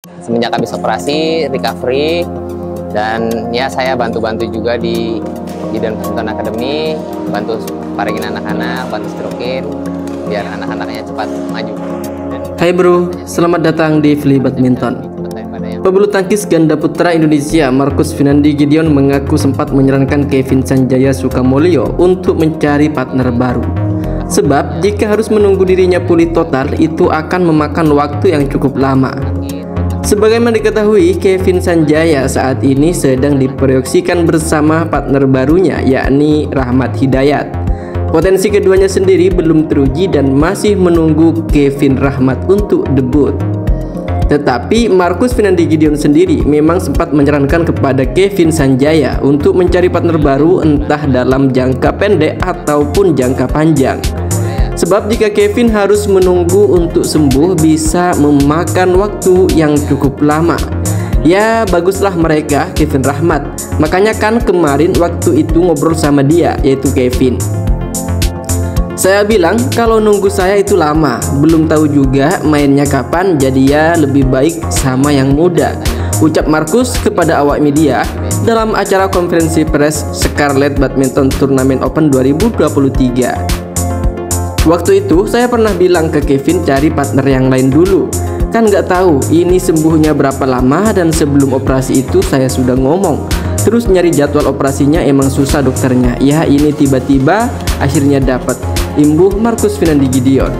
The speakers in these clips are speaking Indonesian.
Semenjak habis operasi, recovery, dan ya saya bantu-bantu juga di Bidang Badminton Academy, bantu paringin anak-anak, bantu strokin, biar anak-anaknya cepat maju. Hai bro, selamat datang di Fli Badminton. Pebulu tangkis ganda putra Indonesia Marcus Finandi Gideon mengaku sempat menyarankan Kevin Sanjaya Sukamulyo untuk mencari partner baru. Sebab jika harus menunggu dirinya pulih total, itu akan memakan waktu yang cukup lama. Sebagaimana diketahui, Kevin Sanjaya saat ini sedang diproyeksikan bersama partner barunya, yakni Rahmat Hidayat. Potensi keduanya sendiri belum teruji dan masih menunggu Kevin Rahmat untuk debut. Tetapi Marcus Finandi Gideon sendiri memang sempat menyarankan kepada Kevin Sanjaya untuk mencari partner baru, entah dalam jangka pendek ataupun jangka panjang. Sebab jika Kevin harus menunggu untuk sembuh bisa memakan waktu yang cukup lama. Ya baguslah mereka, Kevin Rahmat. Makanya kan kemarin waktu itu ngobrol sama dia, yaitu Kevin. Saya bilang kalau nunggu saya itu lama, belum tahu juga mainnya kapan, jadi ya lebih baik sama yang muda, ucap Marcus kepada awak media dalam acara konferensi pers Scarlet Badminton Turnamen Open 2023. Waktu itu saya pernah bilang ke Kevin cari partner yang lain dulu. Kan nggak tahu ini sembuhnya berapa lama, dan sebelum operasi itu saya sudah ngomong. Terus nyari jadwal operasinya emang susah dokternya. Ya ini tiba-tiba akhirnya dapat. Imbuh Marcus Finandi Gideon.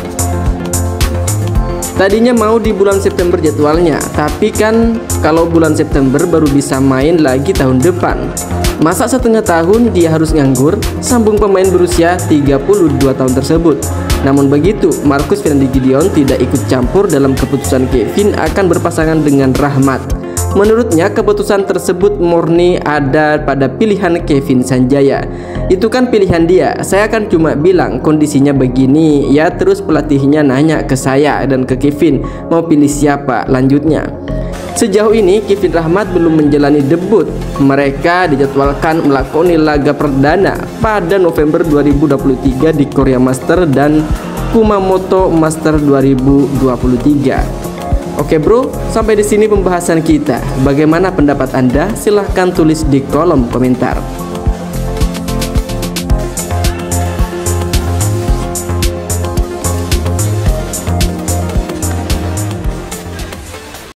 Tadinya mau di bulan September jadwalnya, tapi kan kalau bulan September baru bisa main lagi tahun depan. Masa setengah tahun dia harus nganggur, sambung pemain berusia 32 tahun tersebut. Namun begitu, Marcus Finandi Gideon tidak ikut campur dalam keputusan Kevin akan berpasangan dengan Rahmat. Menurutnya keputusan tersebut murni ada pada pilihan Kevin Sanjaya. Itu kan pilihan dia, saya kan cuma bilang kondisinya begini ya, terus pelatihnya nanya ke saya dan ke Kevin mau pilih siapa lanjutnya. Sejauh ini Kevin Rahmat belum menjalani debut. Mereka dijadwalkan melakoni laga perdana pada November 2023 di Korea Master dan Kumamoto Master 2023. Oke bro, sampai di sini pembahasan kita. Bagaimana pendapat Anda? Silahkan tulis di kolom komentar.